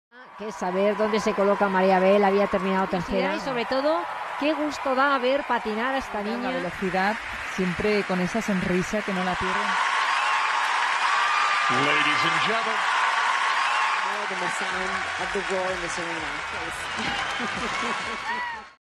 Que saber dónde se coloca María Bel, había terminado tercera y sobre todo qué gusto da ver patinar a esta niña. La velocidad, siempre con esa sonrisa que no la pierden. Ladies and gentlemen. More than the sound of the roar in this arena.